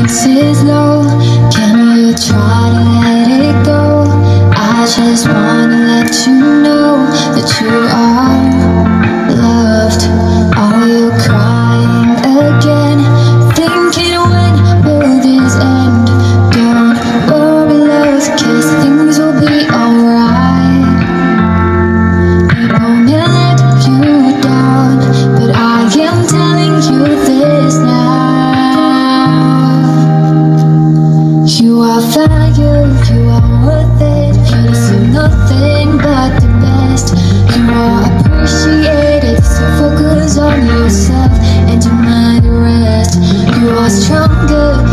confidence is low. Can you try to let it go? I just wanna let you know that you are loved. Are you crying again? Thinking when will this end? Don't worry love, 'cause things will be alright. I won't let you down, but I am telling you this now. You are valued, you are worth it. You deserve nothing but the best. You are appreciated, so focus on yourself and deny the rest. You are stronger